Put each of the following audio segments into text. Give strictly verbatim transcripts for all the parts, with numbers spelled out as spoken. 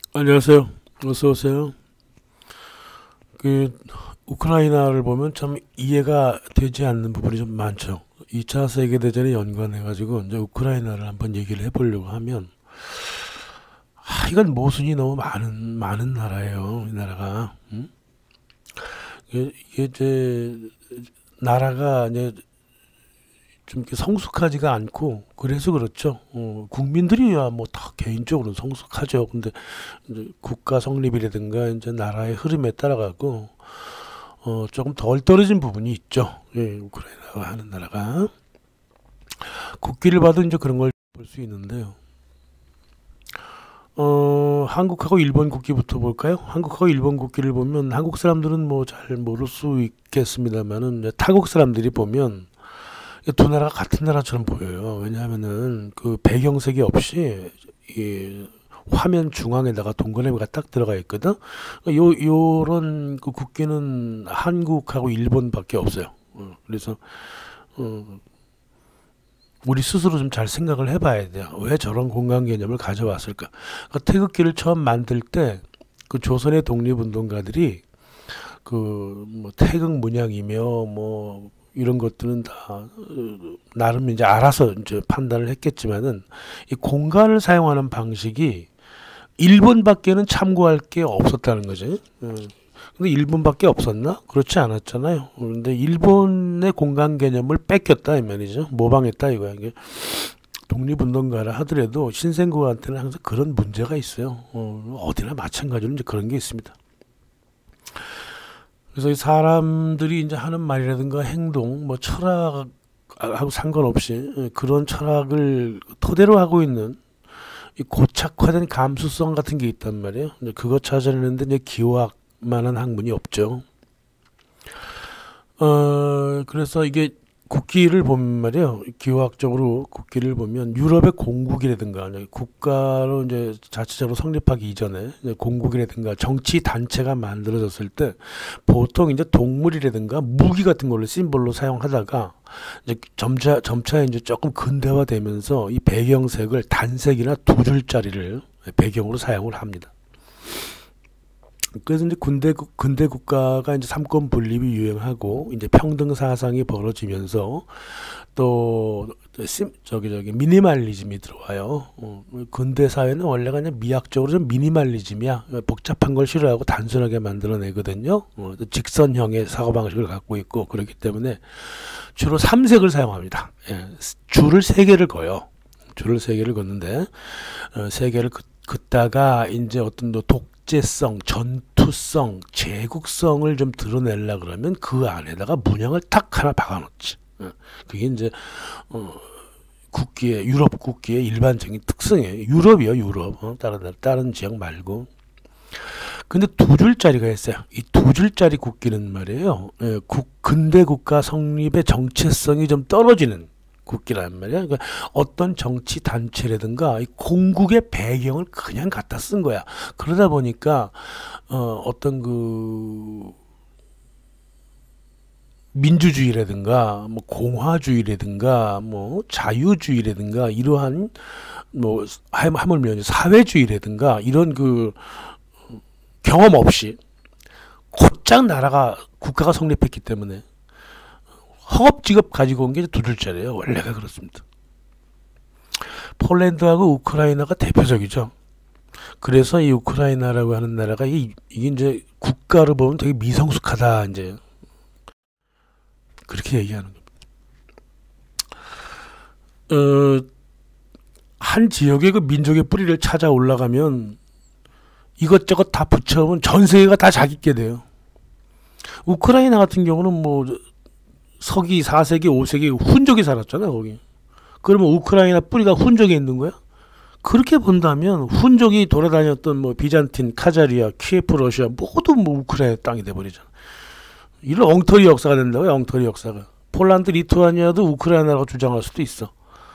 안녕하세요. 어서 오세요. 그 우크라이나를 보면 참 이해가 되지 않는 부분이 좀 많죠. 이 차 세계대전에 연관해 가지고 이제 우크라이나를 한번 얘기를 해보려고 하면 아, 이건 모순이 너무 많은 많은 나라예요. 이 나라가. 음? 이게, 이게 이제 나라가 이제 좀 이렇게 성숙하지가 않고 그래서 그렇죠. 어, 국민들이야 뭐 다 개인적으로 성숙하죠. 근데 이제 국가 성립이라든가 이제 나라의 흐름에 따라가고 어, 조금 덜 떨어진 부분이 있죠. 예, 우크라이나가 하는 나라가 국기를 봐도 이제 그런 걸 볼 수 있는데요. 어, 한국하고 일본 국기부터 볼까요? 한국하고 일본 국기를 보면 한국 사람들은 뭐 잘 모를 수 있겠습니다만은 이제 타국 사람들이 보면 두 나라가 같은 나라처럼 보여요. 왜냐하면은 그 배경색이 없이 이 화면 중앙에다가 동그라미가 딱 들어가 있거든. 요 요런 그 국기는 한국하고 일본밖에 없어요. 어, 그래서 어, 우리 스스로 좀 잘 생각을 해봐야 돼요. 왜 저런 공간 개념을 가져왔을까? 그 태극기를 처음 만들 때 그 조선의 독립운동가들이 그 뭐 태극 문양이며 뭐 이런 것들은 다 어, 나름 이제 알아서 이제 판단을 했겠지만은 이 공간을 사용하는 방식이 일본밖에는 참고할 게 없었다는 거죠. 어. 근데 일본밖에 없었나? 그렇지 않았잖아요. 그런데 일본의 공간 개념을 뺏겼다 이 말이죠. 모방했다 이거야. 이게 독립운동가라 하더라도 신생국한테는 항상 그런 문제가 있어요. 어, 어디나 마찬가지로 이제 그런 게 있습니다. 그래서 이 사람들이 이제 하는 말이라든가 행동, 뭐 철학하고 상관없이 그런 철학을 토대로 하고 있는 이 고착화된 감수성 같은 게 있단 말이에요. 이제 그거 찾아내는데 이제 기호학만한 학문이 없죠. 어, 그래서 이게 국기를 보면 말이에요. 기호학적으로 국기를 보면 유럽의 공국이라든가 국가로 이제 자체적으로 성립하기 이전에 이제 공국이라든가 정치 단체가 만들어졌을 때 보통 이제 동물이라든가 무기 같은 걸로 심볼로 사용하다가 이제 점차 점차 이제 조금 근대화되면서 이 배경색을 단색이나 두 줄짜리를 배경으로 사용을 합니다. 그래서 이제 군대 근대 국가가 이제 삼권 분립이 유행하고 이제 평등 사상이 벌어지면서 또 심, 저기 저기 미니멀리즘이 들어와요. 어, 근대 사회는 원래가 그냥 미학적으로 좀 미니멀리즘이야. 복잡한 걸 싫어하고 단순하게 만들어내거든요. 어, 직선형의 사고 방식을 갖고 있고 그렇기 때문에 주로 삼색을 사용합니다. 예, 줄을 세 개를 그어요. 줄을 세 개를 걷는데 어, 세 개를 긋, 긋다가 이제 어떤 독 독재성, 전투성, 제국성을 좀 드러내려 그러면 그 안에다가 문양을 탁 하나 박아놓지. 그게 이제 어, 국기의 유럽 국기의 일반적인 특성이에요. 유럽이요, 유럽. 어, 다른 다른 지역 말고. 근데 두 줄짜리가 있어요. 이 두 줄짜리 국기는 말이에요. 예, 국, 근대 국가 성립의 정체성이 좀 떨어지는 국기란 말이야. 그러니까 어떤 정치 단체라든가 이 공국의 배경을 그냥 갖다 쓴 거야. 그러다 보니까 어, 어떤 그 민주주의라든가 뭐 공화주의라든가 뭐 자유주의라든가 이러한 뭐 하물며 사회주의라든가 이런 그 경험 없이 곧장 나라가 국가가 성립했기 때문에 허겁지겁 가지고 온 게 두 줄짜리예요. 원래가 그렇습니다. 폴란드하고 우크라이나가 대표적이죠. 그래서 이 우크라이나라고 하는 나라가 이, 이게 이제 국가를 보면 되게 미성숙하다 이제 그렇게 얘기하는 겁니다. 어, 한 지역의 그 민족의 뿌리를 찾아 올라가면 이것저것 다 붙여보면 전 세계가 다 자기게 돼요. 우크라이나 같은 경우는 뭐 서기 사 세기 오 세기 훈족이 살았잖아 거기. 그러면 우크라이나 뿌리가 훈족에 있는 거야? 그렇게 본다면 훈족이 돌아다녔던 뭐 비잔틴, 카자리아, 키예프 러시아 모두 뭐 우크라이나 땅이 돼버리잖아. 이런 엉터리 역사가 된다고요. 엉터리 역사가. 폴란드, 리투아니아도 우크라이나라고 주장할 수도 있어.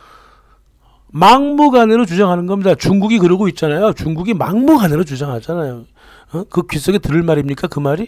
막무가내로 주장하는 겁니다. 중국이 그러고 있잖아요. 중국이 막무가내로 주장하잖아요. 어? 그 귓속에 들을 말입니까 그 말이?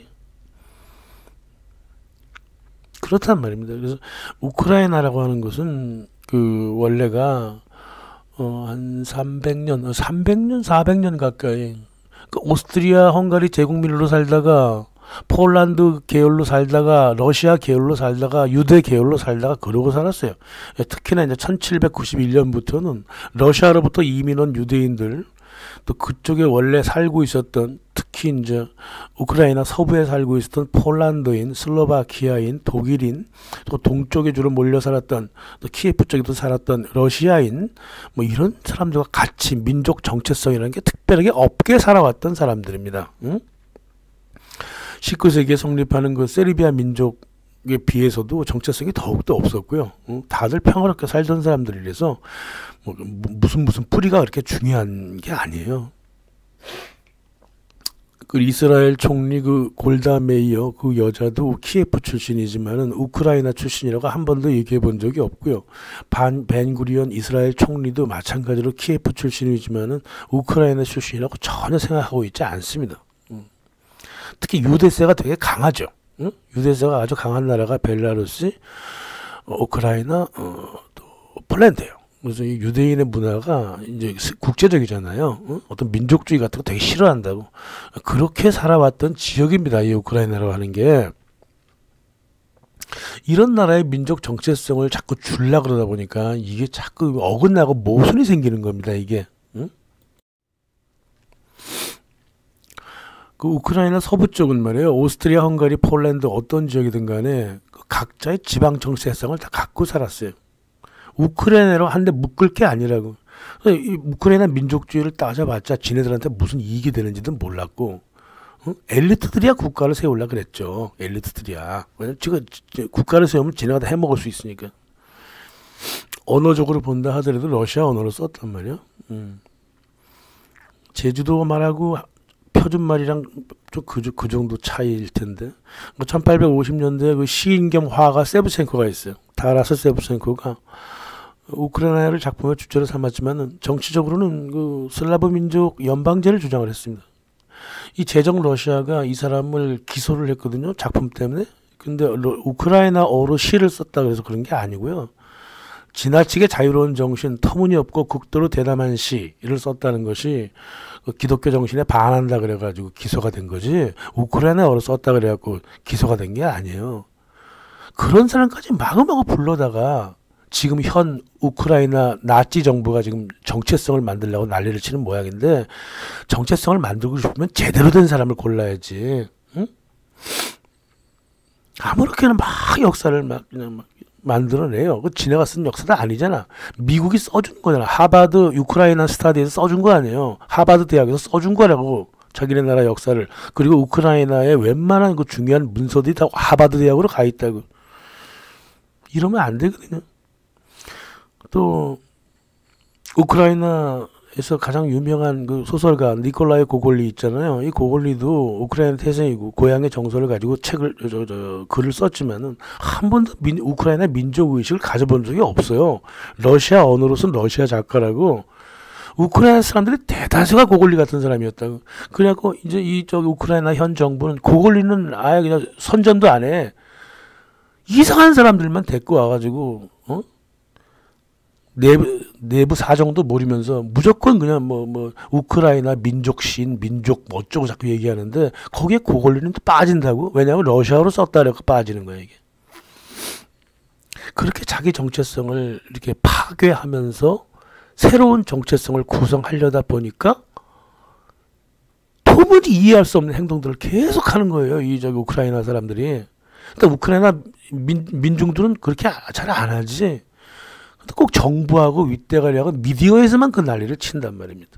그렇단 말입니다. 그래서 우크라이나라고 하는 것은 그 원래가 어, 한 삼백 년, 삼백 년, 사백 년 가까이 그 오스트리아 헝가리 제국민으로 살다가 폴란드 계열로 살다가 러시아 계열로 살다가 유대 계열로 살다가 그러고 살았어요. 예, 특히나 이제 천칠백구십일 년부터는 러시아로부터 이민 온 유대인들, 또 그쪽에 원래 살고 있었던, 특히 이제 우크라이나 서부에 살고 있었던 폴란드인, 슬로바키아인, 독일인, 또 동쪽에 주로 몰려 살았던, 또 키예프 쪽에도 살았던 러시아인, 뭐 이런 사람들과 같이 민족 정체성이라는 게 특별하게 없게 살아왔던 사람들입니다. 응? 십구 세기에 성립하는 그 세르비아 민족에 비해서도 정체성이 더욱더 없었고요. 응? 다들 평화롭게 살던 사람들이라서 뭐 무슨 무슨 뿌리가 그렇게 중요한 게 아니에요. 그 이스라엘 총리 그 골다 메이어 그 여자도 키예프 출신이지만은 우크라이나 출신이라고 한 번도 얘기해 본 적이 없고요. 반 벤구리온 이스라엘 총리도 마찬가지로 키예프 출신이지만은 우크라이나 출신이라고 전혀 생각하고 있지 않습니다. 특히 유대세가 되게 강하죠. 응? 유대세가 아주 강한 나라가 벨라루스, 어, 우크라이나, 어, 또 폴란드예요. 그래서 이 유대인의 문화가 이제 국제적이잖아요. 응? 어떤 민족주의 같은 거 되게 싫어한다고. 그렇게 살아왔던 지역입니다. 이 우크라이나라고 하는 게. 이런 나라의 민족 정체성을 자꾸 줄라 그러다 보니까 이게 자꾸 어긋나고 모순이 생기는 겁니다. 이게. 응? 그 우크라이나 서부 쪽은 말이에요. 오스트리아, 헝가리, 폴란드 어떤 지역이든 간에 각자의 지방 정체성을 다 갖고 살았어요. 우크라이나로 한데 묶을 게 아니라고. 이 우크라이나 민족주의를 따져봤자 지네들한테 무슨 이익이 되는지도 몰랐고, 어? 엘리트들이야 국가를 세우려고 그랬죠. 엘리트들이야. 왜냐면 지금 국가를 세우면 지네가 다 해먹을 수 있으니까. 언어적으로 본다 하더라도 러시아 언어를 썼단 말이야. 음. 제주도 말하고 표준말이랑 좀 그 그 정도 차이일 텐데. 천팔백오십 년대 그 시인 겸 화가 세브첸코가 있어요. 타라스 세브첸코가 우크라이나를 작품의 주체로 삼았지만은 정치적으로는 그 슬라브 민족 연방제를 주장을 했습니다. 이 제정 러시아가 이 사람을 기소를 했거든요. 작품 때문에. 근데 우크라이나어로 시를 썼다 그래서 그런 게 아니고요. 지나치게 자유로운 정신, 터무니없고 극도로 대담한 시를 썼다는 것이 기독교 정신에 반한다 그래가지고 기소가 된 거지, 우크라이나어로 썼다 그래갖고 기소가 된 게 아니에요. 그런 사람까지 마구마구 불러다가 지금 현 우크라이나 나치 정부가 지금 정체성을 만들려고 난리를 치는 모양인데, 정체성을 만들고 싶으면 제대로 된 사람을 골라야지. 응? 아무렇게나 막 역사를 막 그냥 막 만들어내요. 그 지네가 쓴 역사도 아니잖아. 미국이 써준 거잖아. 하버드 우크라이나 스타디에서 써준 거 아니에요. 하버드 대학에서 써준 거라고. 자기네 나라 역사를. 그리고 우크라이나의 웬만한 그 중요한 문서들이 다 하버드 대학으로 가 있다고. 이러면 안 되거든요. 또 우크라이나에서 가장 유명한 그 소설가 니콜라이 고골리 있잖아요. 이 고골리도 우크라이나 태생이고 고향의 정서를 가지고 책을 저, 저, 글을 썼지만은 한 번도 민, 우크라이나 민족 의식을 가져본 적이 없어요. 러시아 언어로서는 러시아 작가라고. 우크라이나 사람들이 대다수가 고골리 같은 사람이었다고. 그래갖고 이제 이 저기 우크라이나 현 정부는 고골리는 아예 그냥 선전도 안 해. 이상한 사람들만 데리고 와가지고 어? 내부, 내부 사정도 모르면서 무조건 그냥 뭐, 뭐, 우크라이나 민족신, 민족 뭐 어쩌고 자꾸 얘기하는데, 거기에 고골리는 또 빠진다고? 왜냐하면 러시아어로 썼다 그래서 빠지는 거야, 이게. 그렇게 자기 정체성을 이렇게 파괴하면서 새로운 정체성을 구성하려다 보니까 도무지 이해할 수 없는 행동들을 계속 하는 거예요, 이 저기 우크라이나 사람들이. 근데 우크라이나 민, 민중들은 그렇게 잘 안 하지. 꼭 정부하고 윗대가리하고 미디어에서만 그 난리를 친단 말입니다.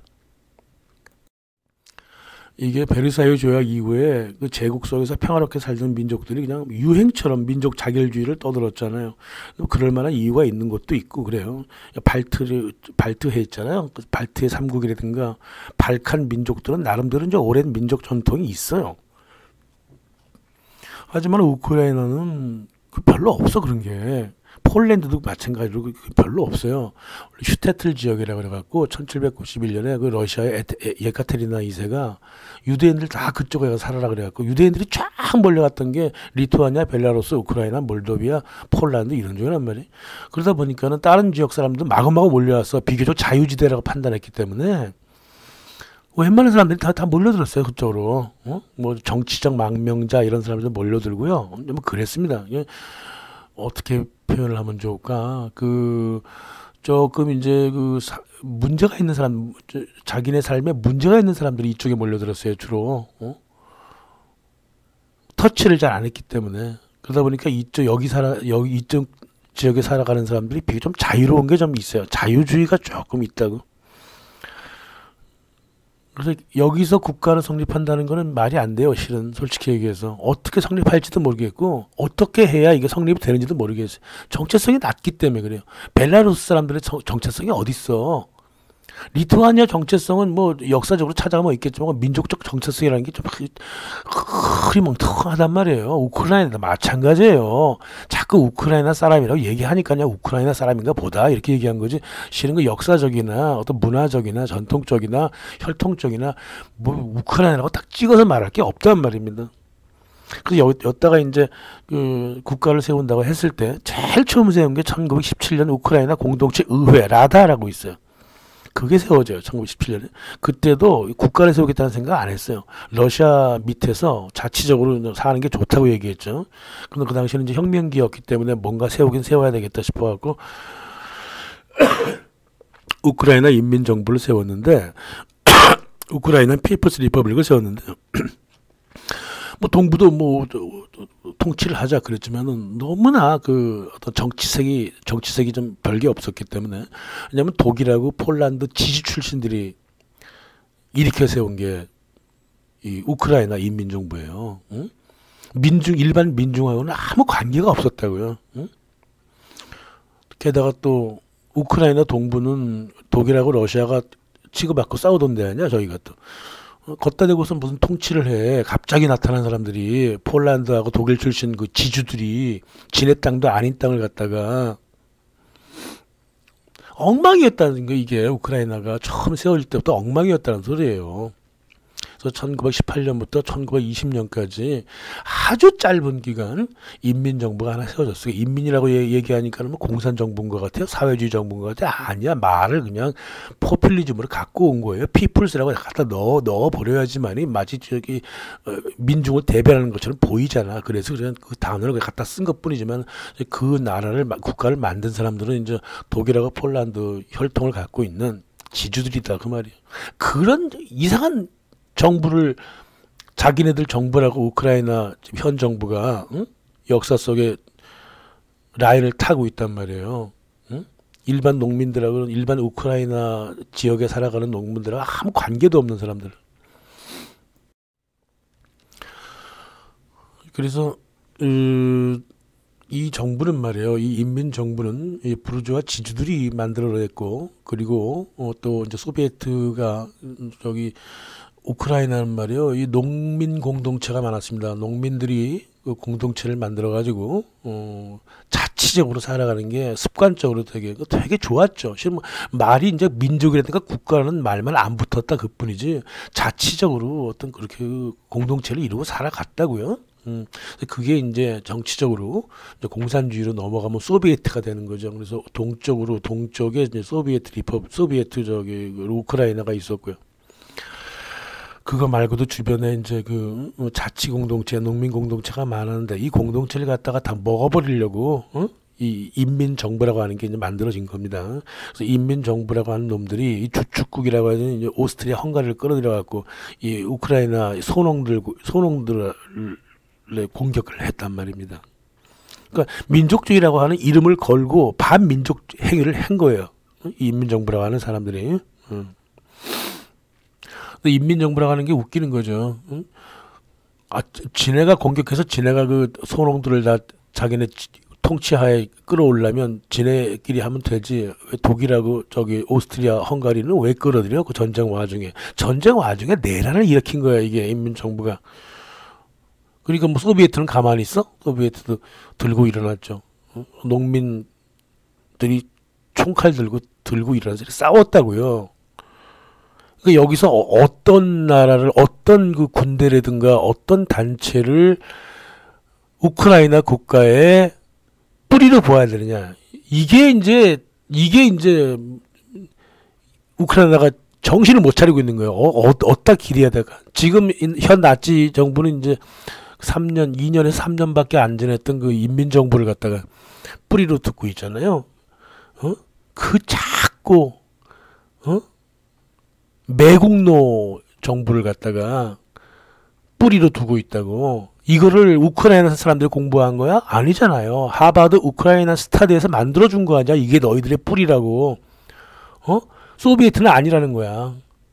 이게 베르사유 조약 이후에 그 제국 속에서 평화롭게 살던 민족들이 그냥 유행처럼 민족 자결주의를 떠들었잖아요. 그럴 만한 이유가 있는 것도 있고 그래요. 발트 발트해 있잖아요. 발트해 삼국이라든가 발칸 민족들은 나름대로 이제 오랜 민족 전통이 있어요. 하지만 우크라이나는 별로 없어 그런 게. 폴란드도 마찬가지로 별로 없어요. 슈테틀 지역이라고 그래갖고 천칠백구십일 년에 그 러시아의 예카테리나 이 세가 유대인들 다 그쪽에 가서 살아라 그래갖고 유대인들이 쫙 몰려갔던 게 리투아니아, 벨라루스, 우크라이나, 몰도비아, 폴란드 이런 쪽이란 말이에요. 그러다 보니까는 다른 지역 사람들 마구마구 몰려와서 비교적 자유지대라고 판단했기 때문에 웬만한 사람들이 다, 다 몰려들었어요, 그쪽으로. 어? 뭐, 정치적 망명자 이런 사람들 몰려들고요. 뭐, 그랬습니다. 이게 어떻게 표현을 하면 좋을까? 그, 조금 이제 그, 사, 문제가 있는 사람, 저, 자기네 삶에 문제가 있는 사람들이 이쪽에 몰려들었어요, 주로. 어? 터치를 잘 안 했기 때문에. 그러다 보니까 이쪽, 여기 살아, 여기, 이쪽 지역에 살아가는 사람들이 비교적 좀 자유로운 게 좀 있어요. 자유주의가 조금 있다고. 그래서 여기서 국가를 성립한다는 거는 말이 안 돼요, 실은. 솔직히 얘기해서. 어떻게 성립할지도 모르겠고, 어떻게 해야 이게 성립이 되는지도 모르겠어요. 정체성이 낮기 때문에 그래요. 벨라루스 사람들의 정, 정체성이 어딨어. 리투아니아 정체성은 뭐 역사적으로 찾아가면 있겠지만 민족적 정체성이라는 게 좀 흐리멍텅하단 말이에요. 우크라이나도 마찬가지예요. 자꾸 우크라이나 사람이라고 얘기하니까요. 우크라이나 사람인가 보다 이렇게 얘기한 거지. 실은 그 역사적이나 어떤 문화적이나 전통적이나 혈통적이나 뭐 우크라이나라고 딱 찍어서 말할 게 없단 말입니다. 그래서 여, 여기다가 이제 그 국가를 세운다고 했을 때 제일 처음 세운 게 천구백십칠 년 우크라이나 공동체 의회 라다라고 있어요. 그게 세워져요. 천구백십칠 년에. 그때도 국가를 세우겠다는 생각 안 했어요. 러시아 밑에서 자치적으로 사는 게 좋다고 얘기했죠. 근데 그 당시에는 이제 혁명기였기 때문에 뭔가 세우긴 세워야 되겠다 싶어갖고 우크라이나 인민정부를 세웠는데 우크라이나 피플스 리퍼블릭을 세웠는데요. 뭐 동부도 뭐 통치를 하자 그랬지만은 너무나 그 어떤 정치색이 정치색이 좀 별게 없었기 때문에 왜냐하면 독일하고 폴란드 지주 출신들이 일으켜 세운 게 이 우크라이나 인민정부예요. 응? 민중 일반 민중하고는 아무 관계가 없었다고요. 응? 게다가 또 우크라이나 동부는 독일하고 러시아가 치고받고 싸우던 데 아니야 저희가 또. 걷다 대고서 무슨 통치를 해. 갑자기 나타난 사람들이 폴란드하고 독일 출신 그 지주들이 지네 땅도 아닌 땅을 갖다가 엉망이었다는 거 이게 우크라이나가 처음 세워질 때부터 엉망이었다는 소리예요. 그래서 천구백십팔 년부터 천구백이십 년까지 아주 짧은 기간 인민정부가 하나 세워졌어요. 인민이라고 얘기하니까는 뭐 공산정부인 것 같아요. 사회주의 정부인 것 같아요. 아니야. 말을 그냥 포퓰리즘으로 갖고 온 거예요. 피플스라고 갖다 넣어, 넣어 버려야지만이 마치 저기 어, 민중을 대변하는 것처럼 보이잖아. 그래서 그냥 그 단어를 갖다 쓴 것 뿐이지만 그 나라를, 국가를 만든 사람들은 이제 독일하고 폴란드 혈통을 갖고 있는 지주들이다. 그 말이에요. 그런 이상한 정부를 자기네들 정부라고 우크라이나 현 정부가 응? 역사 속에 라인을 타고 있단 말이에요. 응? 일반 농민들하고 일반 우크라이나 지역에 살아가는 농민들하고 아무 관계도 없는 사람들. 그래서 음, 이 정부는 말이에요. 이 인민 정부는 이 부르주아 지주들이 만들어냈고 그리고 어, 또 이제 소비에트가 저기 우크라이나는 말이요, 이 농민 공동체가 많았습니다. 농민들이 그 공동체를 만들어 가지고 어, 자치적으로 살아가는 게 습관적으로 되게 되게 좋았죠. 실은 뭐 말이 이제 민족이라든가 국가는 말만 안 붙었다 그뿐이지 자치적으로 어떤 그렇게 공동체를 이루고 살아갔다고요. 음, 그게 이제 정치적으로 이제 공산주의로 넘어가면 소비에트가 되는 거죠. 그래서 동쪽으로 동쪽에 이제 소비에트 리퍼 소비에트 저기 우크라이나가 있었고요. 그거 말고도 주변에 이제 그 자치 공동체, 농민 공동체가 많았는데 이 공동체를 갖다가 다 먹어버리려고 어? 이 인민 정부라고 하는 게 이제 만들어진 겁니다. 그래서 인민 정부라고 하는 놈들이 이 주축국이라고 하는 이제 오스트리아, 헝가리를 끌어들여 갖고 이 우크라이나 소농들 소농들을 공격을 했단 말입니다. 그러니까 민족주의라고 하는 이름을 걸고 반민족 행위를 한 거예요. 이 인민정부라고 하는 사람들이. 음. 인민정부라고 하는 게 웃기는 거죠. 응? 아, 지네가 공격해서 지네가 그 소농들을 다 자기네 통치하에 끌어올려면 지네끼리 하면 되지. 왜 독일하고 저기 오스트리아, 헝가리는 왜 끌어들여? 그 전쟁 와중에. 전쟁 와중에 내란을 일으킨 거야, 이게 인민정부가. 그러니까 뭐 소비에트는 가만히 있어? 소비에트도 들고 일어났죠. 응? 농민들이 총칼 들고 들고 일어나서 싸웠다고요. 그러니까 여기서 어떤 나라를 어떤 그 군대라든가 어떤 단체를 우크라이나 국가의 뿌리로 보아야 되느냐. 이게 이제 이게 이제 우크라이나가 정신을 못 차리고 있는 거예요. 어, 어, 어디다 기대하다가. 지금 현 나치 정부는 이제 삼 년, 이 년에서 삼 년밖에 안 지냈던 그 인민정부를 갖다가 뿌리로 듣고 있잖아요. 어? 그 작고, 어? 매국노 정부를 갖다가 뿌리로 두고 있다고. 이거를 우크라이나 사람들이 공부한 거야? 아니잖아요. 하버드 우크라이나 스타디에서 만들어준 거 아니야? 이게 너희들의 뿌리라고. 어? 소비에트는 아니라는 거야.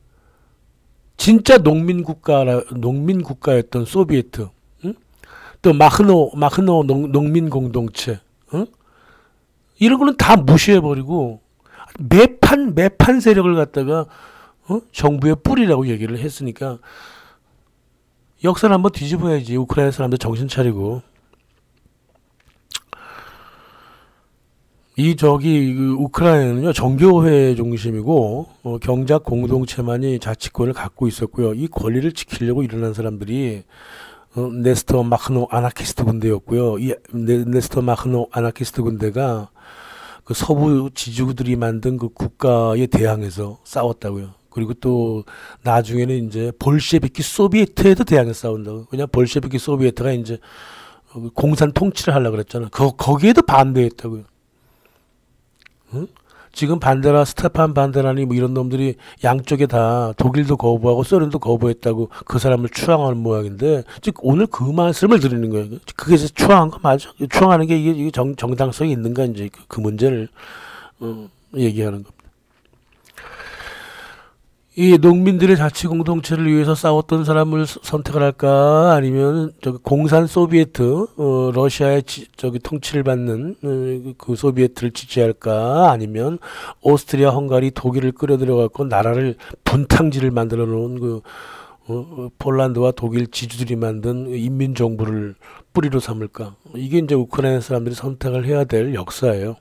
진짜 농민 국가라 농민 국가였던 소비에트. 응? 또 마흐노 마흐노 농, 농민 공동체. 응? 이런 거는 다 무시해 버리고 매판 매판 세력을 갖다가 어? 정부의 뿌리라고 얘기를 했으니까 역사를 한번 뒤집어야지. 우크라이나 사람들 정신 차리고. 이 저기 그 우크라이나는요 정교회 중심이고 어, 경작 공동체만이 자치권을 갖고 있었고요. 이 권리를 지키려고 일어난 사람들이 어, 네스터 마크노 아나키스트 군대였고요. 이 네, 네스터 마크노 아나키스트 군대가 그 서부 지주들이 만든 그 국가에 대항해서 싸웠다고요. 그리고 또 나중에는 이제 볼셰비키 소비에트에도 대항해서 싸운다고. 그냥 볼셰비키 소비에트가 이제 공산 통치를 하려고 그랬잖아. 거, 거기에도 반대했다고요. 응? 지금 반데라, 스테판 반데라니 뭐 이런 놈들이 양쪽에 다 독일도 거부하고 소련도 거부했다고 그 사람을 추앙하는 모양인데, 즉 오늘 그 말씀을 드리는 거예요. 그게 추앙한 거 맞아? 추앙하는 게 이게 정, 정당성이 있는가 이제 그, 그 문제를 어, 얘기하는 겁니다. 이 농민들의 자치 공동체를 위해서 싸웠던 사람을 선택을 할까, 아니면 저기 공산 소비에트, 어, 러시아의 지, 저기 통치를 받는 어, 그 소비에트를 지지할까, 아니면 오스트리아, 헝가리, 독일을 끌어들여 갖고 나라를 분탕지를 만들어 놓은 그 어, 폴란드와 독일 지주들이 만든 인민 정부를 뿌리로 삼을까? 이게 이제 우크라이나 사람들이 선택을 해야 될 역사예요.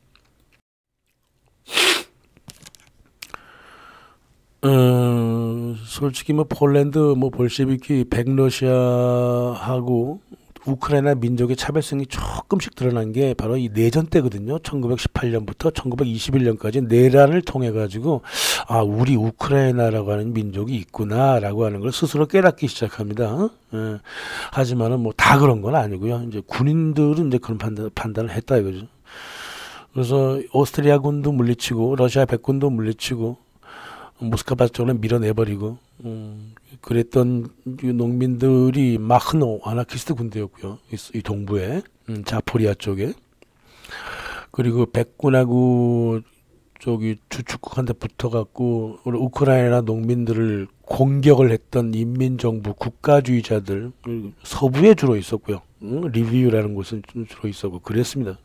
어, 솔직히 뭐 폴란드, 뭐 볼셰비키, 백러시아하고 우크라이나 민족의 차별성이 조금씩 드러난 게 바로 이 내전 때거든요. 천구백십팔 년부터 천구백이십일 년까지 내란을 통해 가지고 아, 우리 우크라이나라고 하는 민족이 있구나라고 하는 걸 스스로 깨닫기 시작합니다. 예. 하지만은 뭐 다 그런 건 아니고요. 이제 군인들은 이제 그런 판단, 판단을 했다 이거죠. 그래서 오스트리아군도 물리치고 러시아 백군도 물리치고 모스크바 쪽으로 밀어내버리고 음, 그랬던 농민들이 마흐노 아나키스트 군대였고요. 이, 이 동부에 음, 자포리아 쪽에. 그리고 백군하고 저기 주축국한테 붙어갖고 우리 우크라이나 농민들을 공격을 했던 인민정부 국가주의자들 서부에 주로 있었고요. 음, 리비우라는 곳은 주로 있었고 그랬습니다.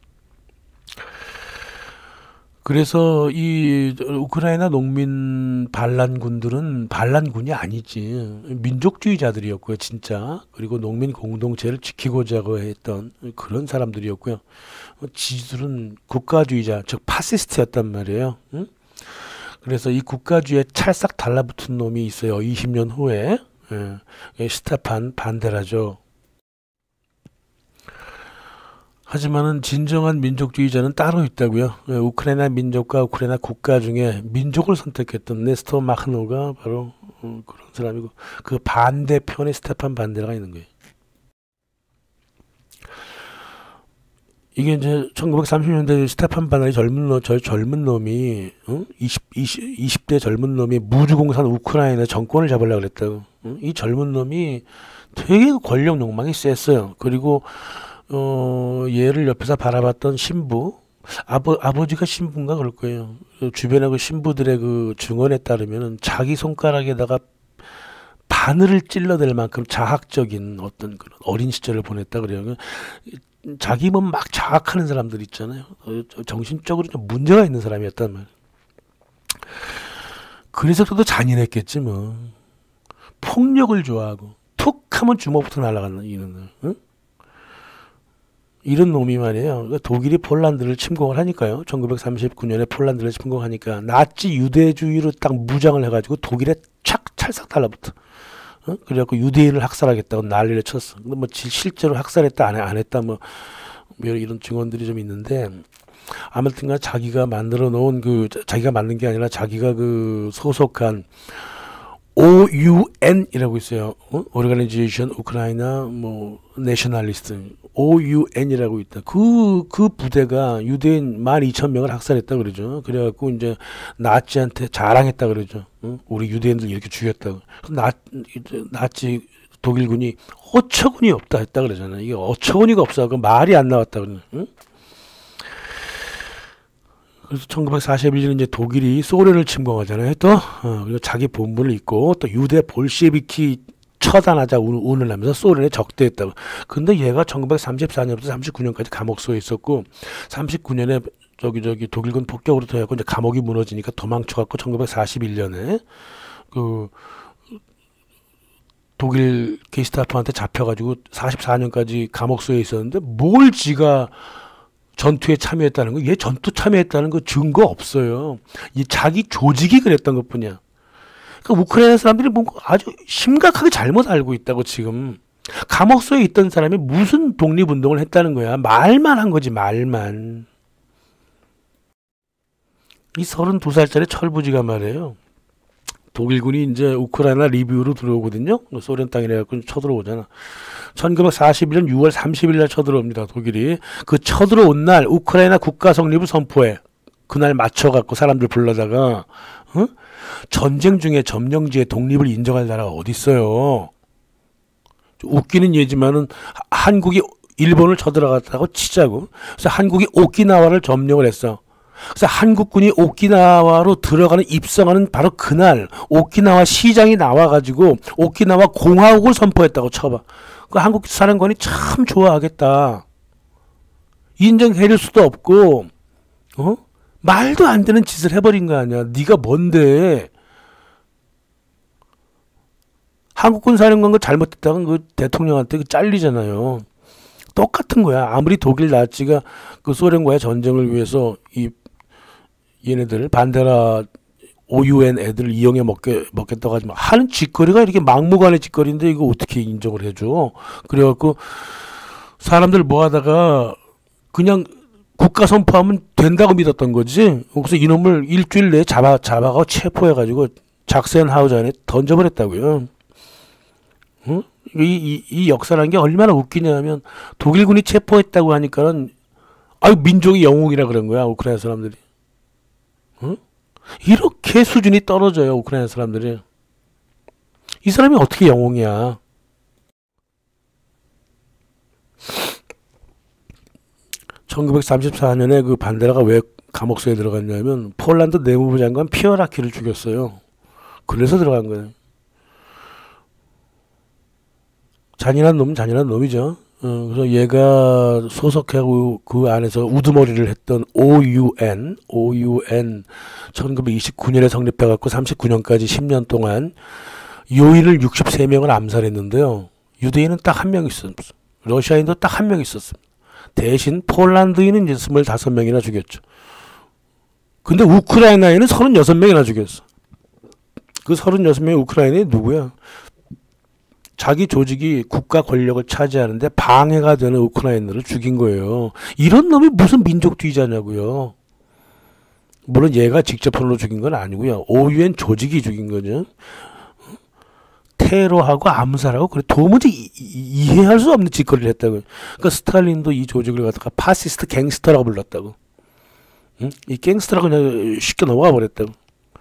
그래서 이 우크라이나 농민 반란군들은 반란군이 아니지 민족주의자들이었고요, 진짜. 그리고 농민 공동체를 지키고자 했던 그런 사람들이었고요. 지지들은 국가주의자, 즉 파시스트였단 말이에요. 응? 그래서 이 국가주의에 찰싹 달라붙은 놈이 있어요. 이십 년 후에 예, 스테판 반데라죠. 하지만은 진정한 민족주의자는 따로 있다고요. 우크라이나 민족과 우크라이나 국가 중에 민족을 선택했던 네스토 마흐노가 바로 어, 그런 사람이고, 그 반대편에 스테판 반데라가 있는 거예요. 이게 이제 천구백삼십 년대 스테판 반데라 젊은 놈, 저 젊은 놈이 어? 이십, 이십, 이십 대 젊은 놈이 무주공산 우크라이나 정권을 잡으려고 그랬다고. 어? 이 젊은 놈이 되게 권력 욕망이 셌어요. 그리고 어, 얘를 옆에서 바라봤던 신부, 아버, 아버지가 신부인가 그럴 거예요. 주변의 그 신부들의 그 증언에 따르면 자기 손가락에다가 바늘을 찔러댈 만큼 자학적인 어떤 그런 어린 시절을 보냈다 그래요. 자기 몸 막 자학하는 사람들 있잖아요. 정신적으로 좀 문제가 있는 사람이었단 말이에요. 그래서 또 잔인했겠지 뭐. 폭력을 좋아하고 툭 하면 주먹부터 날아가는 이는 응? 이런 놈이 말이에요. 독일이 폴란드를 침공을 하니까요. 천구백삼십구 년에 폴란드를 침공하니까 나치 유대주의로 딱 무장을 해가지고 독일에 착 찰싹 달라붙어. 어? 그래갖고 유대인을 학살하겠다고 난리를 쳤어. 근데 뭐 실제로 학살했다 안, 안 했다 뭐 뭐 이런 증언들이 좀 있는데, 아무튼간 자기가 만들어 놓은 그 자기가 만든 게 아니라 자기가 그 소속한 오유엔이라고 있어요. 어? Organization Ukraine 뭐 Nationalist 오유엔이라고 있다. 그, 그 부대가 유대인 만 이천 명을 학살했다 그러죠. 그래갖고 이제 나치한테 자랑했다 그러죠. 어? 우리 유대인들 이렇게 죽였다고. 나, 나치 독일군이 어처구니 없다 했다 그러잖아요. 이게 어처구니가 없어. 그 말이 안 나왔다 그러네. 응? 그래서 천구백사십일 년 이제 독일이 소련을 침공하잖아요. 또 어, 그리고 자기 본분을 잊고 또 유대 볼셰비키 처단하자 운을 하면서 소련에 적대했다고. 근데 얘가 천구백삼십사 년부터 삼십구 년까지 감옥소에 있었고, 삼십구 년에 저기 저기 독일군 폭격으로 들어가고 이제 감옥이 무너지니까 도망쳐갖고 천구백사십일 년에 그 독일 게스타포한테 잡혀가지고 사십사 년까지 감옥소에 있었는데, 뭘 지가 전투에 참여했다는 거, 얘 전투 참여했다는 거 증거 없어요. 이 자기 조직이 그랬던 것뿐이야. 그러니까 우크라이나 사람들이 뭔가 아주 심각하게 잘못 알고 있다고. 지금 감옥소에 있던 사람이 무슨 독립운동을 했다는 거야. 말만 한 거지, 말만. 이 서른두 살짜리 철부지가 말이에요. 독일군이 이제 우크라이나 리비우로 들어오거든요. 소련 땅이래갖고 쳐들어오잖아. 천구백사십일 년 유월 삼십일 날 쳐들어옵니다. 독일이. 그 쳐들어온 날 우크라이나 국가 성립을 선포해. 그날 맞춰갖고 사람들 불러다가, 어? 전쟁 중에 점령지의 독립을 인정할 나라가 어디 있어요? 웃기는 예지만은 한국이 일본을 쳐들어갔다고 치자고. 그래서 한국이 오키나와를 점령을 했어. 그래서 한국군이 오키나와로 들어가는 입성하는 바로 그날 오키나와 시장이 나와가지고 오키나와 공화국을 선포했다고 쳐봐. 그 한국 사령관이 참 좋아하겠다. 인정해줄 수도 없고, 어? 말도 안 되는 짓을 해버린 거 아니야. 네가 뭔데? 한국군 사령관 거 잘못했다가 그 대통령한테 그 잘리잖아요. 똑같은 거야. 아무리 독일 나치가 그 소련과의 전쟁을 위해서 이 얘네들 반데라 오유엔 애들을 이용해 먹게, 먹겠다고 하지만 하는 짓거리가 이렇게 막무가내 짓거리인데 이거 어떻게 인정을 해줘. 그래갖고 사람들 뭐 하다가 그냥 국가 선포하면 된다고 믿었던 거지. 그래서 이놈을 일주일 내에 잡아, 잡아가고 체포해가지고 작센하우스 안에 던져버렸다고요. 응? 이, 이, 이 역사라는 게 얼마나 웃기냐면 독일군이 체포했다고 하니까는 아유 민족의 영웅이라 그런 거야 우크라이나 사람들이. 응? 이렇게 수준이 떨어져요 우크라이나 사람들이. 이 사람이 어떻게 영웅이야. 천구백삼십사 년에 그 반데라가 왜 감옥소에 들어갔냐면 폴란드 내무부 장관 피어라키를 죽였어요. 그래서 들어간 거예요. 잔인한 놈은 잔인한 놈이죠. 어, 그래서 얘가 소속하고 그 안에서 우두머리를 했던 오유엔, 오유엔 천구백이십구 년에 성립해갖고 삼십구 년까지 십 년 동안 요인을 육십삼 명을 암살했는데요. 유대인은 딱 한 명 있었어요. 러시아인도 딱 한 명 있었습니다. 대신 폴란드인은 이제 스물다섯 명이나 죽였죠. 근데 우크라이나인은 서른여섯 명이나 죽였어. 그 서른여섯 명의 우크라이나인이 누구야? 자기 조직이 국가 권력을 차지하는데 방해가 되는 우크라이나를 죽인 거예요. 이런 놈이 무슨 민족주의자냐고요. 물론 얘가 직접 손으로 죽인 건 아니고요. 오유엔 조직이 죽인 거죠. 테러하고 암살하고 그래 도무지 이, 이, 이해할 수 없는 짓거리를 했다고요. 그러니까 스탈린도 이 조직을 갖다가 파시스트 갱스터라고 불렀다고. 응? 이 갱스터라고 그냥 쉽게 넘어가 버렸다고.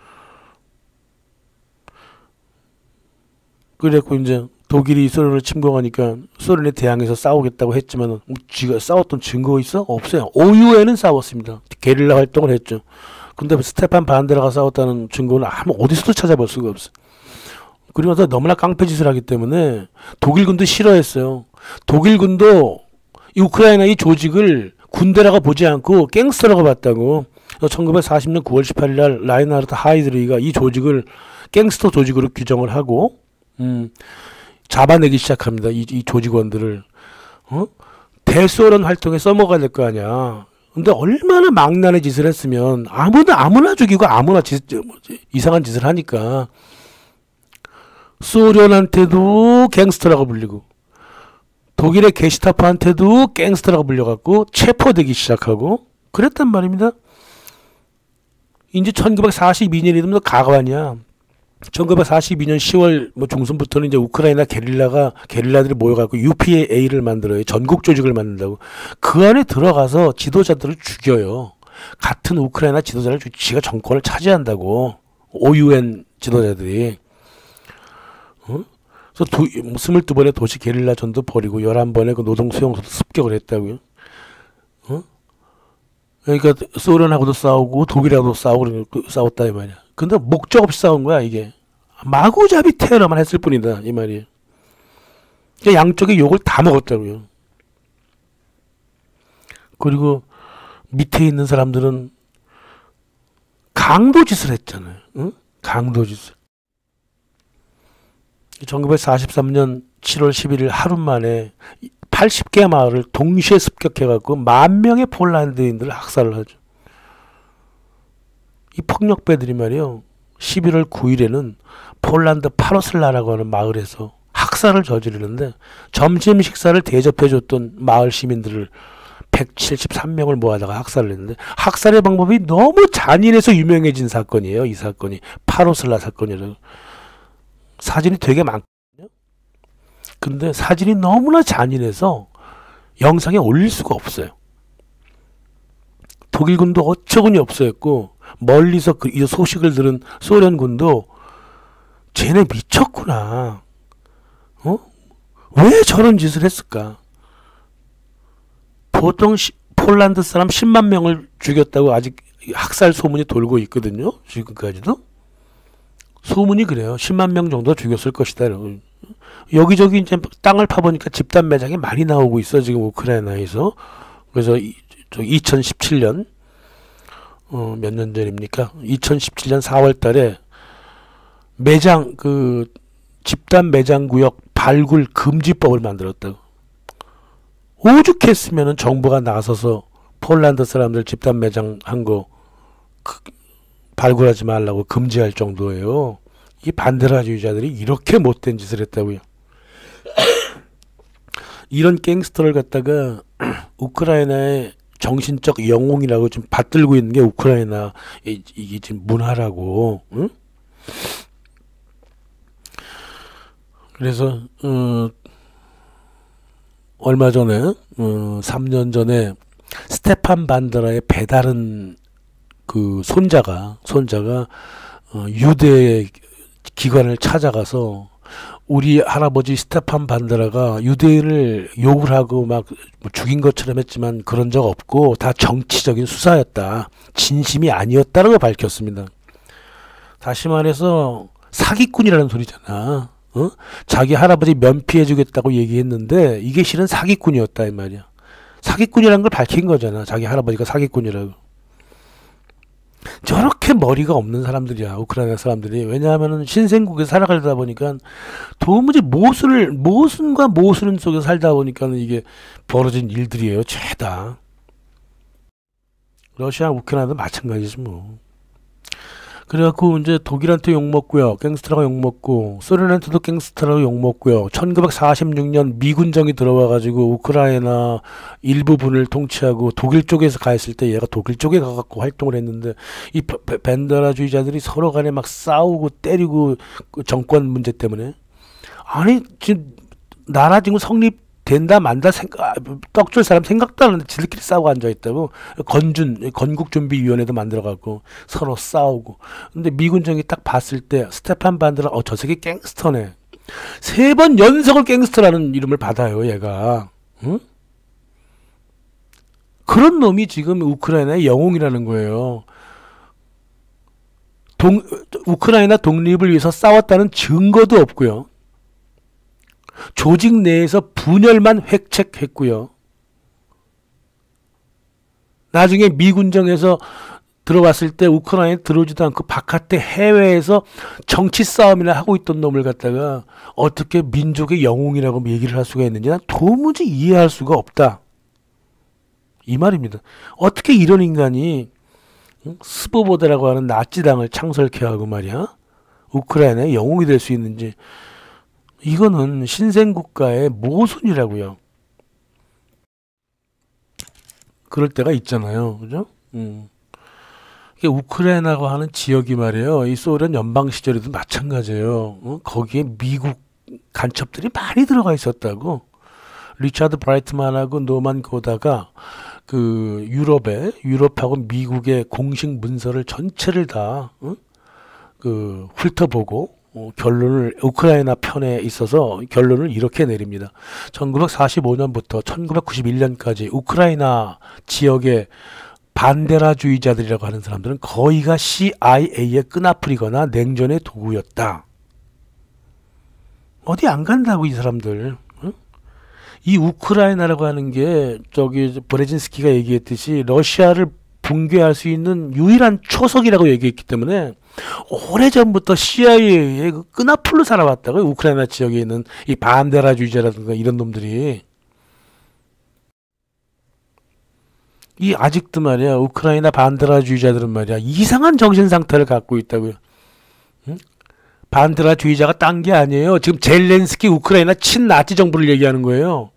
그래갖고 이제 독일이 소련을 침공하니까 소련에 대항해서 싸우겠다고 했지만 지가 싸웠던 증거 있어? 없어요. 오유엔은 싸웠습니다. 게릴라 활동을 했죠. 근데 스테판 반데라가 싸웠다는 증거는 아무 어디서도 찾아볼 수가 없어. 그리고 나서 너무나 깡패짓을 하기 때문에 독일군도 싫어했어요. 독일군도 이 우크라이나 이 조직을 군대라고 보지 않고 갱스터라고 봤다고. 천구백사십 년 구월 십팔일 날 라인하르트 하이드리히가 이 조직을 갱스터 조직으로 규정을 하고 음, 잡아내기 시작합니다. 이, 이 조직원들을. 어? 대소련 활동에 써먹어야 될 거 아니야. 근데 얼마나 망나니 짓을 했으면 아무나 아무나 죽이고 아무나 짓, 이상한 짓을 하니까 소련한테도 갱스터라고 불리고 독일의 게시타포한테도 갱스터라고 불려갖고 체포되기 시작하고 그랬단 말입니다. 이제 천구백사십이 년이 되면 가관이야. 천구백사십이 년 시월 뭐 중순부터는 이제 우크라이나 게릴라가 게릴라들이 모여갖고 유피에이를 만들어요. 전국 조직을 만든다고. 그 안에 들어가서 지도자들을 죽여요. 같은 우크라이나 지도자를 죽, 지가 정권을 차지한다고. 오유엔 지도자들이. 어? 그래서 스물두 번의 도시 게릴라 전도 벌이고 열한 번의 그 노동 수용소도 습격을 했다고요. 어? 그러니까 소련하고도 싸우고 독일하고도 싸우고 싸웠다 이 말이야. 근데 목적 없이 싸운 거야 이게. 마구잡이 테러만 했을 뿐이다 이 말이에요. 그러니까 양쪽의 욕을 다 먹었다고요. 그리고 밑에 있는 사람들은 강도짓을 했잖아요. 응? 강도짓을. 천구백사십삼 년 칠월 십일일 하루 만에 팔십 개 마을을 동시에 습격해갖고 만 명의 폴란드인들을 학살을 하죠. 이 폭력배들이 말이요. 십일월 구일에는 폴란드 파로슬라라고 하는 마을에서 학살을 저지르는데 점심 식사를 대접해줬던 마을 시민들을 백칠십삼 명을 모아다가 학살을 했는데 학살의 방법이 너무 잔인해서 유명해진 사건이에요. 이 사건이 파로슬라 사건이라고. 사진이 되게 많거든요. 근데 사진이 너무나 잔인해서 영상에 올릴 수가 없어요. 독일군도 어처구니 없어했고 멀리서 그 이 소식을 들은 소련군도 쟤네 미쳤구나. 어? 왜 저런 짓을 했을까? 보통 시, 폴란드 사람 십만 명을 죽였다고 아직 학살 소문이 돌고 있거든요. 지금까지도. 소문이 그래요. 십만 명 정도 죽였을 것이다. 여기저기 이제 땅을 파보니까 집단 매장이 많이 나오고 있어. 지금 우크라이나에서. 그래서 이, 저 이천십칠 년 어, 몇 년 전입니까? 이천십칠 년 사월 달에 매장 그 집단 매장 구역 발굴 금지법을 만들었다고. 오죽했으면은 정부가 나서서 폴란드 사람들 집단 매장 한 거 그, 발굴하지 말라고 금지할 정도예요. 이 반데라주의자들이 이렇게 못된 짓을 했다고요. 이런 갱스터를 갖다가 우크라이나의 정신적 영웅이라고 지금 받들고 있는 게 우크라이나 이게 지금 문화라고. 응? 그래서 어, 얼마 전에 어, 삼 년 전에 스테판 반데라의 배다른 그 손자가 손자가 어, 유대 기관을 찾아가서 우리 할아버지 스테판 반데라가 유대인을 욕을 하고 막 죽인 것처럼 했지만 그런 적 없고 다 정치적인 수사였다. 진심이 아니었다라고 밝혔습니다. 다시 말해서 사기꾼이라는 소리잖아. 어? 자기 할아버지 면피해주겠다고 얘기했는데 이게 실은 사기꾼이었다 이 말이야. 사기꾼이라는 걸 밝힌 거잖아. 자기 할아버지가 사기꾼이라고. 저렇게 머리가 없는 사람들이야 우크라이나 사람들이. 왜냐하면 신생국에 살아가다 보니까 도무지 모순을 모순과 모순 속에 살다 보니까 이게 벌어진 일들이에요. 죄다. 러시아 우크라이나도 마찬가지지 뭐. 그래갖고 이제 독일한테 욕먹고요. 갱스터라고 욕먹고 소련한테도 갱스터라고 욕먹고요. 천구백사십육 년 미군정이 들어와가지고 우크라이나 일부분을 통치하고 독일 쪽에서 가 있을 때 얘가 독일 쪽에 가갖고 활동을 했는데 이 벤데라주의자들이 서로 간에 막 싸우고 때리고 그 정권 문제 때문에 아니 지금 나라 지금 성립 된다 만다 생각 떡줄 사람 생각도 안 하는데 지들끼리 싸우고 앉아있다고. 건준 건국준비위원회도 만들어갖고 서로 싸우고. 근데 미군정이 딱 봤을 때 스테판 반데라 어 저 새끼 갱스터네. 세 번 연속을 갱스터라는 이름을 받아요 얘가. 응? 그런 놈이 지금 우크라이나의 영웅이라는 거예요. 동, 우크라이나 독립을 위해서 싸웠다는 증거도 없고요. 조직 내에서 분열만 획책했고요. 나중에 미군정에서 들어왔을 때 우크라이나에 들어오지도 않고 바깥에 해외에서 정치 싸움이나 하고 있던 놈을 갖다가 어떻게 민족의 영웅이라고 얘기를 할 수가 있는지 난 도무지 이해할 수가 없다. 이 말입니다. 어떻게 이런 인간이 스보보다라고 하는 나치당을 창설케하고 말이야. 우크라이나의 영웅이 될 수 있는지. 이거는 신생국가의 모순이라고요. 그럴 때가 있잖아요. 그죠? 음. 이게 우크라이나라고 하는 지역이 말이에요. 이 소련 연방 시절에도 마찬가지예요. 어? 거기에 미국 간첩들이 많이 들어가 있었다고. 리차드 브라이트만하고 노만 고다가 그 유럽에 유럽하고 미국의 공식 문서를 전체를 다 어? 그 훑어보고 어, 결론을 우크라이나 편에 있어서 결론을 이렇게 내립니다. 천구백사십오 년부터 천구백구십일 년까지 우크라이나 지역의 반데라주의자들이라고 하는 사람들은 거의가 씨아이에이의 끈앞풀이거나 냉전의 도구였다. 어디 안 간다고 이 사람들. 응? 이 우크라이나라고 하는 게 저기 브레진스키가 얘기했듯이 러시아를 붕괴할 수 있는 유일한 초석이라고 얘기했기 때문에 오래전부터 씨아이에이의 그 끈앞풀로 살아왔다고요. 우크라이나 지역에 있는 이 반데라주의자라든가 이런 놈들이. 이 아직도 말이야 우크라이나 반데라주의자들은 말이야 이상한 정신 상태를 갖고 있다고요. 응? 반데라주의자가 딴 게 아니에요. 지금 젤렌스키 우크라이나 친나치 정부를 얘기하는 거예요.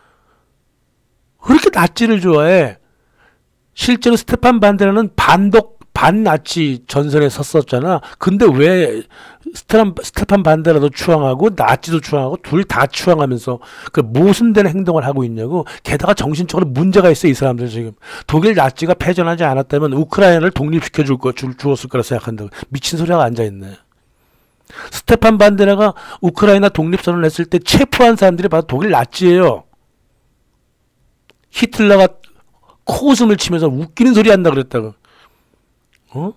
왜 이렇게 나치를 좋아해? 실제로 스테판 반데라는 반독 반나치 전선에 섰었잖아. 근데 왜 스테판, 스테판 반데라도 추앙하고 나치도 추앙하고 둘 다 추앙하면서 그 모순된 행동을 하고 있냐고. 게다가 정신적으로 문제가 있어 이 사람들 지금. 독일 나치가 패전하지 않았다면 우크라이나를 독립시켜 줄 거, 줄, 주었을 거라 생각한다고. 미친 소리가 앉아있네. 스테판 반데라가 우크라이나 독립선언을 했을 때 체포한 사람들이 바로 독일 나치예요. 히틀러가 코웃음을 치면서 웃기는 소리 한다 그랬다고. 어?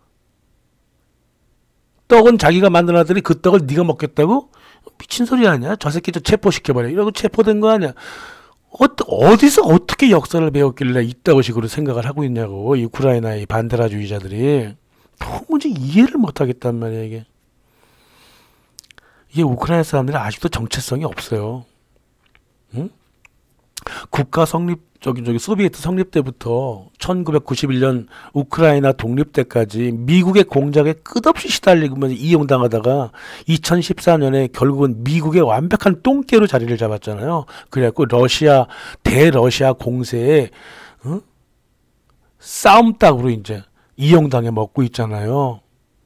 떡은 자기가 만들어놨더니 그 떡을 네가 먹겠다고? 미친 소리 아니야? 저 새끼 좀 체포시켜버려. 이러고 체포된 거 아니야? 어, 어디서 어떻게 역사를 배웠길래 이따고 식으로 생각을 하고 있냐고. 이 우크라이나의 반데라주의자들이. 도무지 이해를 못하겠단 말이야 이게. 이게 우크라이나 사람들이 아직도 정체성이 없어요. 응? 국가 성립 저기 저기 소비에트 성립 때부터 천구백구십일 년 우크라이나 독립 때까지 미국의 공작에 끝없이 시달리면서 이용당하다가 이천십사 년에 결국은 미국의 완벽한 똥개로 자리를 잡았잖아요. 그래갖고 러시아 대러시아 공세에 어? 싸움닭으로 이제 이용당해 먹고 있잖아요.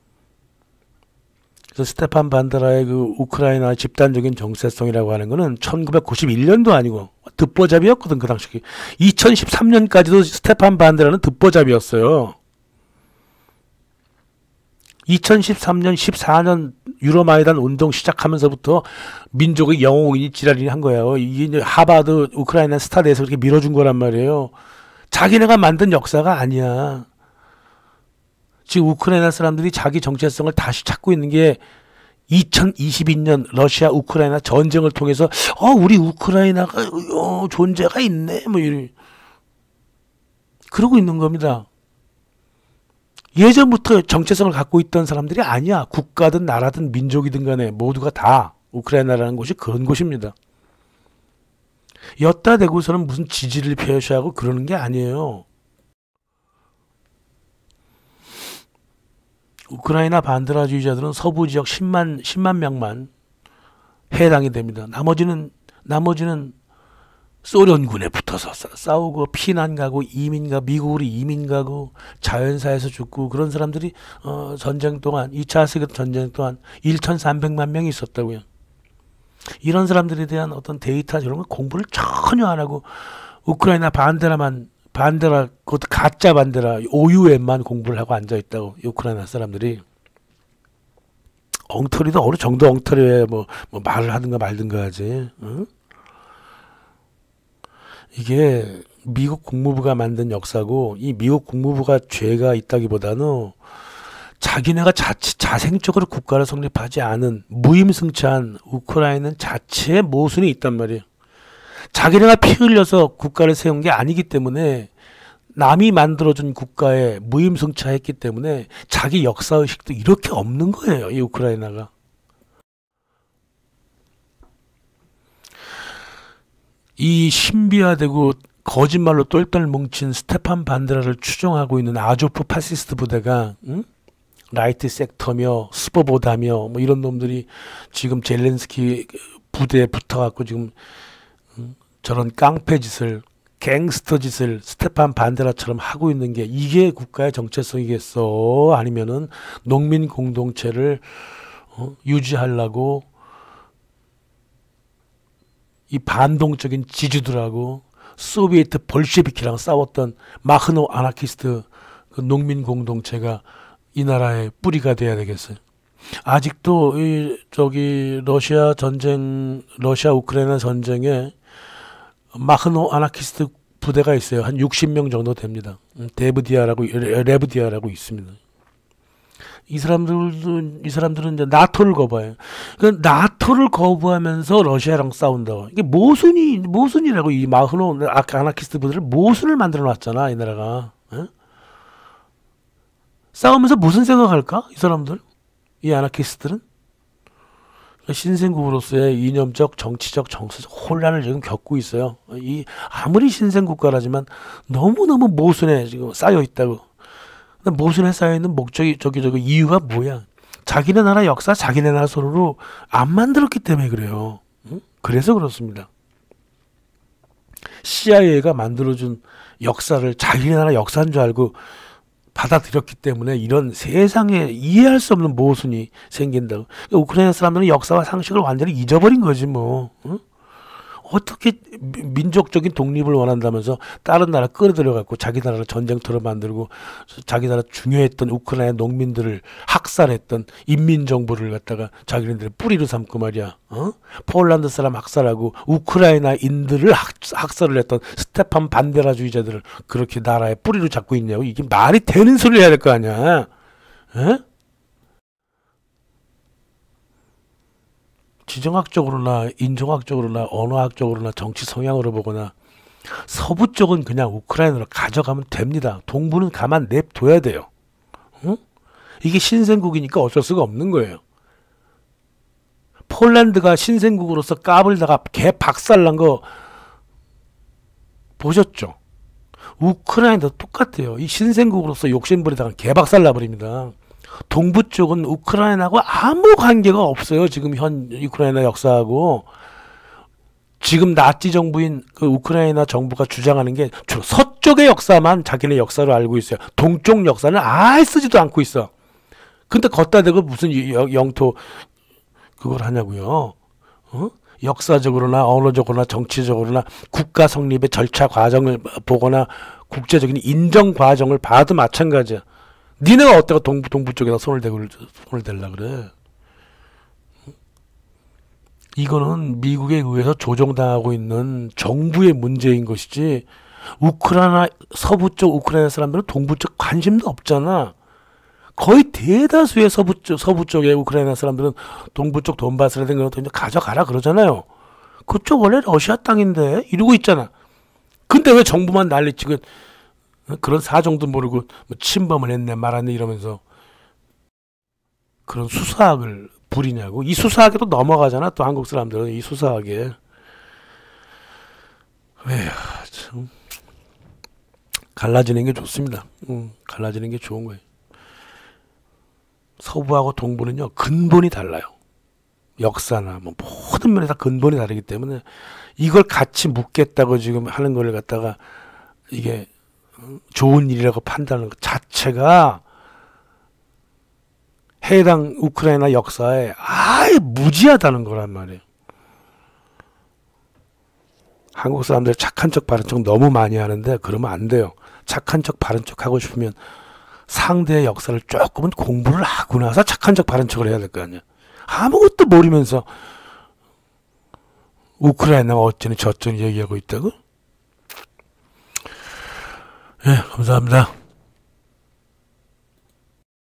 그래서 스테판 반데라의 그 우크라이나 집단적인 정체성이라고 하는 거는 천구백구십일 년도 아니고 듣보잡이었거든 그 당시. 이천십삼 년까지도 스테판 반데라는 듣보잡이었어요. 이천십삼 년 십사 년 유로마이단 운동 시작하면서부터 민족의 영웅이 지랄이 한 거예요. 이게 하바드 우크라이나 스타드에서 그렇게 밀어준 거란 말이에요. 자기네가 만든 역사가 아니야. 지금 우크라이나 사람들이 자기 정체성을 다시 찾고 있는 게 이천이십이 년 러시아 우크라이나 전쟁을 통해서 어 우리 우크라이나가 어, 존재가 있네 뭐 이런 그러고 있는 겁니다. 예전부터 정체성을 갖고 있던 사람들이 아니야. 국가든 나라든 민족이든 간에 모두가 다 우크라이나라는 곳이 그런 곳입니다. 엿다 대고서는 무슨 지지를 표시하고 그러는 게 아니에요. 우크라이나 반데라주의자들은 서부 지역 십만, 십만 명만 해당이 됩니다. 나머지는, 나머지는 소련군에 붙어서 싸우고 피난 가고 이민 가고 미국으로 이민 가고 자연사에서 죽고 그런 사람들이 어, 전쟁 동안 이 차 세계 전쟁 동안 천삼백만 명이 있었다고요. 이런 사람들에 대한 어떤 데이터 이런 거 공부를 전혀 안 하고 우크라이나 반데라만 반데라, 그것도 가짜 반데라, 오유엠만 공부를 하고 앉아있다고, 우크라이나 사람들이. 엉터리도 어느 정도 엉터리에 뭐, 뭐 말을 하든가 말든가 하지. 응? 이게 미국 국무부가 만든 역사고, 이 미국 국무부가 죄가 있다기보다는 자기네가 자치, 자생적으로 국가를 성립하지 않은 무임승차한 우크라이나는 자체의 모순이 있단 말이에요. 자기네가 피 흘려서 국가를 세운 게 아니기 때문에 남이 만들어준 국가에 무임승차했기 때문에 자기 역사의식도 이렇게 없는 거예요. 이 우크라이나가. 이 신비화되고 거짓말로 똘똘 뭉친 스테판 반데라를 추종하고 있는 아조프 파시스트 부대가 응? 라이트 섹터며 스포보다며 뭐 이런 놈들이 지금 젤렌스키 부대에 붙어갖고 지금 응? 저런 깡패 짓을 갱스터 짓을 스테판 반데라처럼 하고 있는 게 이게 국가의 정체성이겠어? 아니면은 농민 공동체를 어, 유지하려고 이 반동적인 지주들하고 소비에트 볼셰비키랑 싸웠던 마흐노 아나키스트 그 농민 공동체가 이 나라의 뿌리가 돼야 되겠어요. 아직도 이 저기 러시아 전쟁, 러시아 우크라이나 전쟁에 마흐노 아나키스트 부대가 있어요. 한 육십 명 정도 됩니다. 데브디아라고 레브디아라고 있습니다. 이 사람들도 이 사람들은 이제 나토를 거부해요. 그 나토를 거부하면서 러시아랑 싸운다. 이게 모순이 모순이라고. 이 마흐노 아나키스트 부대를 모순을 만들어 놨잖아 이 나라가. 에? 싸우면서 무슨 생각할까 이 사람들? 이 아나키스트들은 신생국으로서의 이념적, 정치적, 정서적 혼란을 지금 겪고 있어요. 이 아무리 신생국가라지만 너무너무 모순에 지금 쌓여 있다고. 모순에 쌓여 있는 목적이 저기 저기 이유가 뭐야? 자기네 나라 역사, 자기네 나라 손으로 안 만들었기 때문에 그래요. 응? 그래서 그렇습니다. 씨아이에이가 만들어준 역사를 자기네 나라 역사인 줄 알고 받아들였기 때문에 이런 세상에 이해할 수 없는 모순이 생긴다고. 우크라이나 사람들은 역사와 상식을 완전히 잊어버린 거지 뭐. 응? 어떻게 민족적인 독립을 원한다면서 다른 나라 끌어들여갖고 자기 나라를 전쟁터로 만들고 자기 나라 중요했던 우크라이나 농민들을 학살했던 인민정부를 갖다가 자기네들의 뿌리로 삼고 말이야. 어? 폴란드 사람 학살하고 우크라이나인들을 학, 학살을 했던 스테판 반데라주의자들을 그렇게 나라의 뿌리로 잡고 있냐고. 이게 말이 되는 소리를 해야 될 거 아니야. 에? 지정학적으로나 인종학적으로나 언어학적으로나 정치 성향으로 보거나 서부 쪽은 그냥 우크라이나로 가져가면 됩니다. 동부는 가만 냅둬야 돼요. 응? 이게 신생국이니까 어쩔 수가 없는 거예요. 폴란드가 신생국으로서 까불다가 개 박살난 거 보셨죠? 우크라이나도 똑같아요. 이 신생국으로서 욕심부리다가 개 박살나버립니다. 동부 쪽은 우크라이나하고 아무 관계가 없어요. 지금 현 우크라이나 역사하고. 지금 나치 정부인 그 우크라이나 정부가 주장하는 게 주로 서쪽의 역사만 자기네 역사로 알고 있어요. 동쪽 역사는 아예 쓰지도 않고 있어. 근데 걷다 대고 무슨 영토 그걸 하냐고요. 어? 역사적으로나 언어적으로나 정치적으로나 국가 성립의 절차 과정을 보거나 국제적인 인정 과정을 봐도 마찬가지야. 니네가 어때가 동부, 동부 쪽에다 손을 대고 손을 댈라 그래. 이거는 미국에 의해서 조종당하고 있는 정부의 문제인 것이지 우크라이나 서부 쪽 우크라이나 사람들은 동부 쪽 관심도 없잖아. 거의 대다수의 서부 쪽 서부 쪽의 우크라이나 사람들은 동부 쪽 돈바스라든가 이런 거 가져가라 그러잖아요. 그쪽 원래 러시아 땅인데 이러고 있잖아. 근데 왜 정부만 난리치고 그런 사정도 모르고 뭐 침범을 했네 말았네 이러면서 그런 수사학을 부리냐고. 이 수사학에도 넘어가잖아. 또 한국 사람들은 이 수사학에. 에휴, 참 갈라지는 게 좋습니다. 응, 갈라지는 게 좋은 거예요. 서부하고 동부는요 근본이 달라요. 역사나 뭐 모든 면에서 근본이 다르기 때문에 이걸 같이 묻겠다고 지금 하는 걸 갖다가 이게 좋은 일이라고 판단하는 것 자체가 해당 우크라이나 역사에 아예 무지하다는 거란 말이에요. 한국 사람들 착한 척 바른 척 너무 많이 하는데 그러면 안 돼요. 착한 척 바른 척 하고 싶으면 상대의 역사를 조금은 공부를 하고 나서 착한 척 바른 척을 해야 될 거 아니야. 아무것도 모르면서 우크라이나가 어쩌니 저쩌니 얘기하고 있다고? 예, 감사합니다.